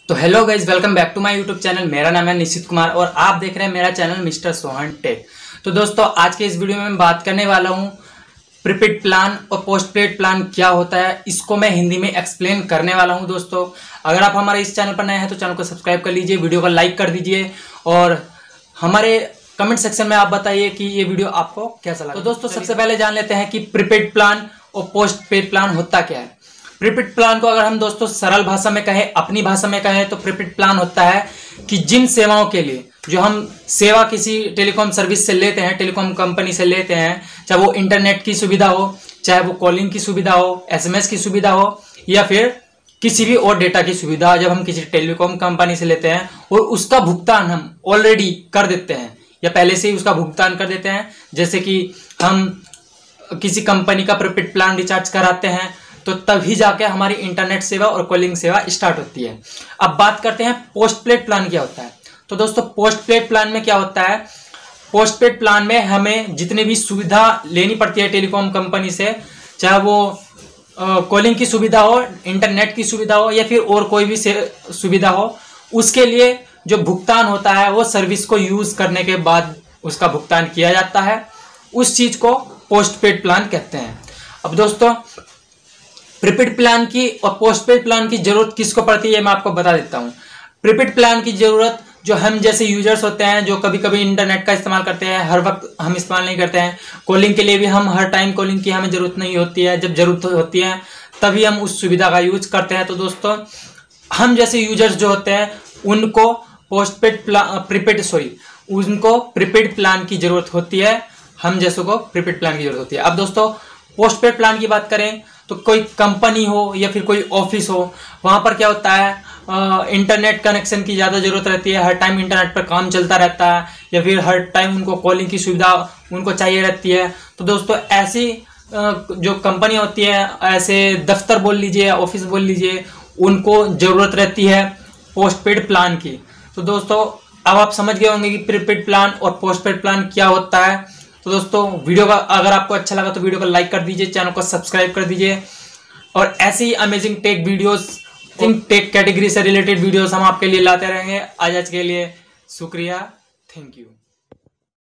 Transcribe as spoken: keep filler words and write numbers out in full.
तो hello guys, welcome back to my YouTube channel. मेरा नाम है निशित कुमार और आप देख रहे हैं मेरा चैनल मिस्टर सोहन टेक। तो दोस्तों, आज के इस वीडियो में मैं बात करने वाला हूं प्रीपेड प्लान और पोस्टपेड प्लान क्या होता है, इसको मैं हिंदी में एक्सप्लेन करने वाला हूं। दोस्तों, अगर आप हमारे इस चैनल पर नए हैं तो चैनल को सब्सक्राइब कर लीजिए, वीडियो को लाइक कर दीजिए और हमारे कमेंट सेक्शन में आप बताइए कि ये वीडियो आपको कैसा लगा। तो दोस्तों, सबसे पहले जान लेते हैं कि प्रीपेड प्लान और पोस्टपेड प्लान होता क्या है। प्रीपेड प्लान को अगर हम दोस्तों सरल भाषा में कहें, अपनी भाषा में कहें, तो प्रीपेड प्लान होता है कि जिन सेवाओं के लिए जो हम सेवा किसी टेलीकॉम सर्विस से लेते हैं, टेलीकॉम कंपनी से लेते हैं, चाहे वो इंटरनेट की सुविधा हो, चाहे वो कॉलिंग की सुविधा हो, एसएमएस की सुविधा हो, या फिर किसी भी और डेटा की सुविधा, जब हम किसी टेलीकॉम कंपनी से लेते हैं और उसका भुगतान हम ऑलरेडी कर देते हैं या पहले से ही उसका भुगतान कर देते हैं, जैसे कि हम किसी कंपनी का प्रीपेड प्लान रिचार्ज कराते हैं, तो तभी जाके हमारी इंटरनेट सेवा और कॉलिंग सेवा स्टार्ट होती है। अब बात करते हैं पोस्टपेड प्लान क्या होता है। तो दोस्तों, पोस्टपेड प्लान में क्या होता है, पोस्टपेड प्लान में हमें जितनी भी सुविधा लेनी पड़ती है टेलीकॉम कंपनी से, चाहे वो कॉलिंग की सुविधा हो, इंटरनेट की सुविधा हो, या फिर और कोई भी सुविधा हो, उसके लिए जो भुगतान होता है वो सर्विस को यूज करने के बाद उसका भुगतान किया जाता है। उस चीज को पोस्टपेड प्लान कहते हैं। अब दोस्तों, प्रीपेड प्लान की और पोस्टपेड प्लान की जरूरत किसको पड़ती है, मैं आपको बता देता हूं। प्रीपेड प्लान की जरूरत जो हम जैसे यूजर्स होते हैं, जो कभी कभी इंटरनेट का इस्तेमाल करते हैं, हर वक्त हम इस्तेमाल नहीं करते हैं। कॉलिंग के लिए भी हम हर टाइम कॉलिंग की हमें जरूरत नहीं होती है, जब जरूरत होती है तभी हम उस सुविधा का यूज करते हैं। तो दोस्तों, हम जैसे यूजर्स जो होते हैं उनको पोस्टपेड प्लान प्रीपेड सॉरी उनको प्रीपेड प्लान की जरूरत होती है, हम जैसों को प्रीपेड प्लान की जरूरत होती है। अब दोस्तों, पोस्टपेड प्लान की बात करें तो कोई कंपनी हो या फिर कोई ऑफिस हो, वहां पर क्या होता है, आ, इंटरनेट कनेक्शन की ज़्यादा ज़रूरत रहती है, हर टाइम इंटरनेट पर काम चलता रहता है, या फिर हर टाइम उनको कॉलिंग की सुविधा उनको चाहिए रहती है। तो दोस्तों, ऐसी आ, जो कंपनी होती है, ऐसे दफ्तर बोल लीजिए, ऑफिस बोल लीजिए, उनको ज़रूरत रहती है पोस्टपेड प्लान की। तो दोस्तों, अब आप समझ गए होंगे कि प्रीपेड प्लान और पोस्टपेड प्लान क्या होता है। तो दोस्तों, वीडियो का अगर आपको अच्छा लगा तो वीडियो को लाइक कर दीजिए, चैनल को सब्सक्राइब कर दीजिए और ऐसे ही amazing tech videos, tech category से रिलेटेड वीडियोस हम आपके लिए लाते रहेंगे। आज आज के लिए शुक्रिया, थैंक यू।